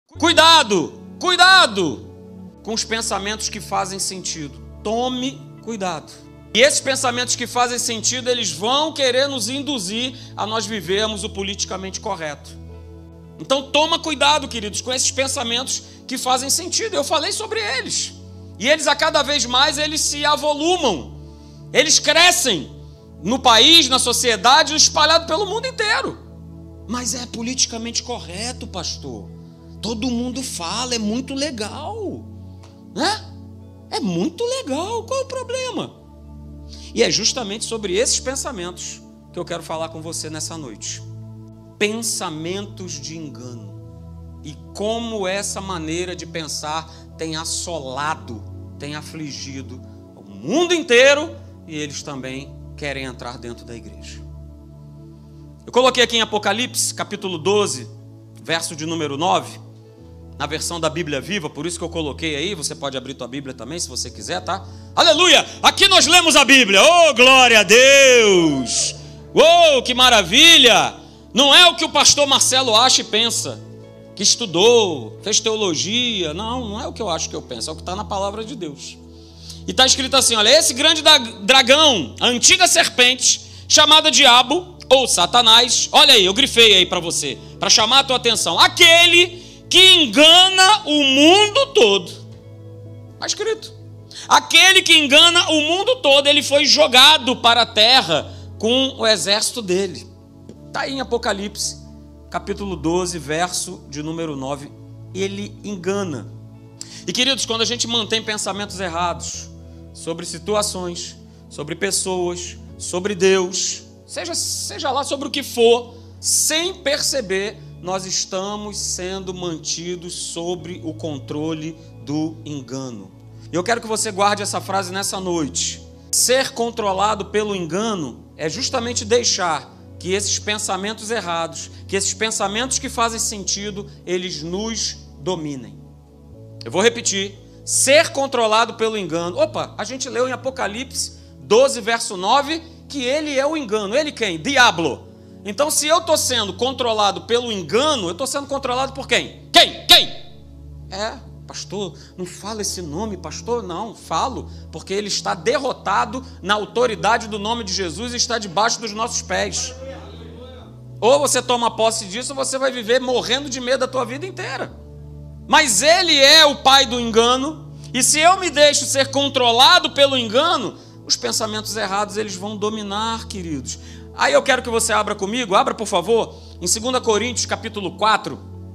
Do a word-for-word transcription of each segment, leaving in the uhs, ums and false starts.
Cuidado, cuidado com os pensamentos que fazem sentido. Tome cuidado. E esses pensamentos que fazem sentido, eles vão querer nos induzir a nós vivermos o politicamente correto. Então toma cuidado, queridos, com esses pensamentos que fazem sentido. Eu falei sobre eles. E eles a cada vez mais, eles se avolumam. Eles crescem no país, na sociedade, espalhado pelo mundo inteiro. Mas é politicamente correto, pastor. Todo mundo fala, é muito legal, né? É muito legal, qual é o problema? E é justamente sobre esses pensamentos que eu quero falar com você nessa noite. Pensamentos de engano. E como essa maneira de pensar tem assolado, tem afligido o mundo inteiro, e eles também querem entrar dentro da igreja. Eu coloquei aqui em Apocalipse, capítulo doze, verso de número nove, na versão da Bíblia Viva, por isso que eu coloquei aí, você pode abrir tua Bíblia também, se você quiser, tá? Aleluia! Aqui nós lemos a Bíblia, oh, glória a Deus! Oh, que maravilha! Não é o que o pastor Marcelo acha e pensa, que estudou, fez teologia, não, não é o que eu acho que eu penso, é o que está na palavra de Deus. E está escrito assim, olha, esse grande dragão, a antiga serpente, chamada Diabo, ou Satanás, olha aí, eu grifei aí para você, para chamar a tua atenção, aquele que engana o mundo todo. Está escrito. Aquele que engana o mundo todo, ele foi jogado para a terra com o exército dele. Está aí em Apocalipse, capítulo doze, verso de número nove. Ele engana. E queridos, quando a gente mantém pensamentos errados sobre situações, sobre pessoas, sobre Deus, seja, seja lá sobre o que for, sem perceber, nós estamos sendo mantidos sobre o controle do engano. E eu quero que você guarde essa frase nessa noite. Ser controlado pelo engano é justamente deixar que esses pensamentos errados, que esses pensamentos que fazem sentido, eles nos dominem. Eu vou repetir. Ser controlado pelo engano. Opa, a gente leu em Apocalipse doze, verso nove, que ele é o engano. Ele quem? Diablo. Então, se eu estou sendo controlado pelo engano, eu estou sendo controlado por quem? Quem? Quem? É, pastor, não fala esse nome, pastor. Não, falo, porque ele está derrotado na autoridade do nome de Jesus e está debaixo dos nossos pés. Ou você toma posse disso, ou você vai viver morrendo de medo a tua vida inteira. Mas ele é o pai do engano, e se eu me deixo ser controlado pelo engano, os pensamentos errados, eles vão dominar, queridos. Aí eu quero que você abra comigo, abra por favor, em segunda Coríntios capítulo quatro,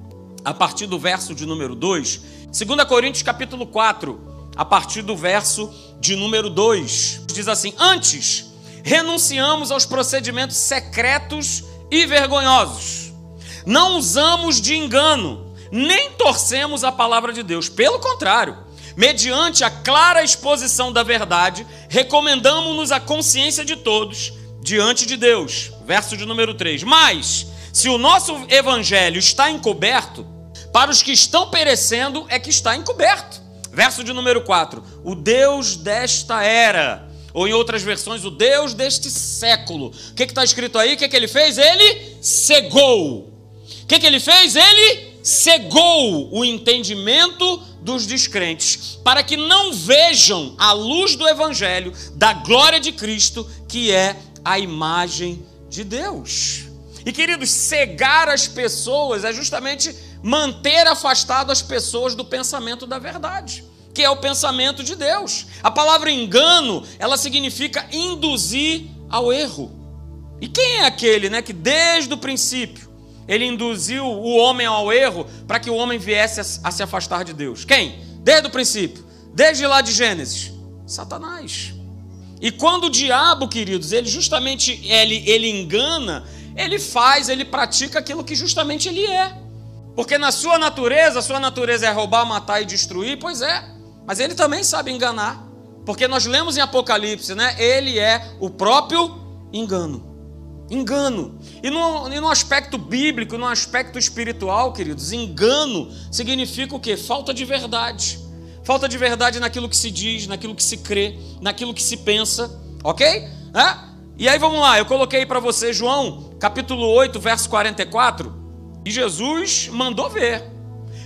a partir do verso de número dois. segunda Coríntios capítulo quatro, a partir do verso de número dois. Diz assim, antes, renunciamos aos procedimentos secretos e vergonhosos. Não usamos de engano, nem torcemos a palavra de Deus. Pelo contrário, mediante a clara exposição da verdade, recomendamos-nos a consciência de todos, diante de Deus. Verso de número três. Mas, se o nosso evangelho está encoberto, para os que estão perecendo é que está encoberto. Verso de número quatro. O Deus desta era, ou em outras versões, o Deus deste século. O que está escrito aí? O que, que ele fez? Ele cegou. O que, que ele fez? Ele cegou o entendimento dos descrentes, para que não vejam a luz do evangelho, da glória de Cristo, que é a imagem de Deus. E queridos, cegar as pessoas é justamente manter afastado as pessoas do pensamento da verdade, que é o pensamento de Deus. A palavra engano, ela significa induzir ao erro. E quem é aquele, né, que desde o princípio ele induziu o homem ao erro para que o homem viesse a, a se afastar de Deus? Quem? Desde o princípio, desde lá de Gênesis, Satanás. E quando o diabo, queridos, ele justamente ele, ele engana, ele faz, ele pratica aquilo que justamente ele é. Porque na sua natureza, a sua natureza é roubar, matar e destruir, pois é. Mas ele também sabe enganar. Porque nós lemos em Apocalipse, né? Ele é o próprio engano. Engano. E no, e no aspecto bíblico, no aspecto espiritual, queridos, engano significa o quê? Falta de verdade. Falta de verdade naquilo que se diz, naquilo que se crê, naquilo que se pensa, ok? É? E aí vamos lá, eu coloquei para você João, capítulo oito, verso quarenta e quatro, e Jesus mandou ver.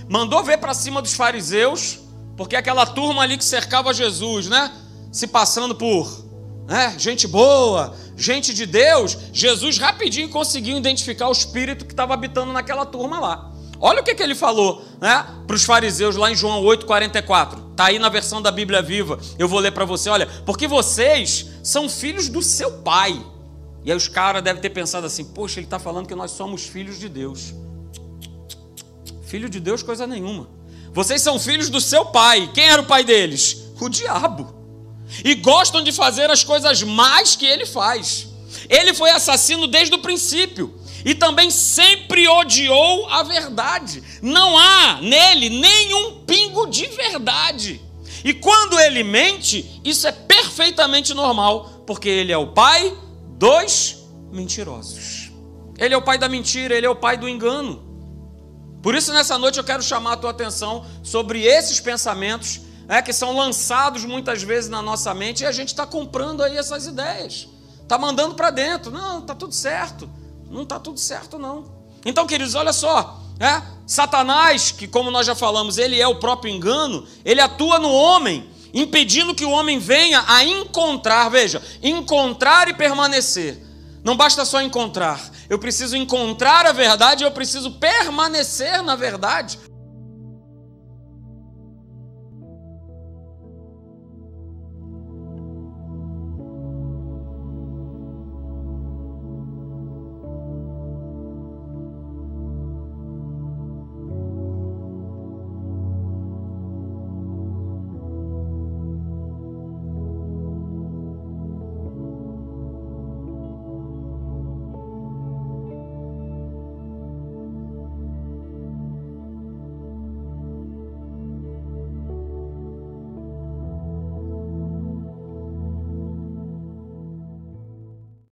mandou ver para cima dos fariseus, porque aquela turma ali que cercava Jesus, né? Se passando por, né, gente boa, gente de Deus, Jesus rapidinho conseguiu identificar o espírito que estava habitando naquela turma lá. Olha o que, que ele falou, né, para os fariseus lá em João oito, quarenta e quatro. Está aí na versão da Bíblia Viva. Eu vou ler para você. Olha, porque vocês são filhos do seu pai. E aí os caras devem ter pensado assim, poxa, ele está falando que nós somos filhos de Deus. Filho de Deus, coisa nenhuma. Vocês são filhos do seu pai. Quem era o pai deles? O diabo. E gostam de fazer as coisas más que ele faz. Ele foi assassino desde o princípio. E também sempre odiou a verdade. Não há nele nenhum pingo de verdade. E quando ele mente, isso é perfeitamente normal, porque ele é o pai dos mentirosos. Ele é o pai da mentira, ele é o pai do engano. Por isso, nessa noite, eu quero chamar a tua atenção sobre esses pensamentos, né, que são lançados muitas vezes na nossa mente, e a gente está comprando aí essas ideias. Está mandando para dentro. Não, está tudo certo. Não está tudo certo, não. Então, queridos, olha só. É? Satanás, que como nós já falamos, ele é o próprio engano, ele atua no homem, impedindo que o homem venha a encontrar, veja, encontrar e permanecer. Não basta só encontrar. Eu preciso encontrar a verdade e eu preciso permanecer na verdade.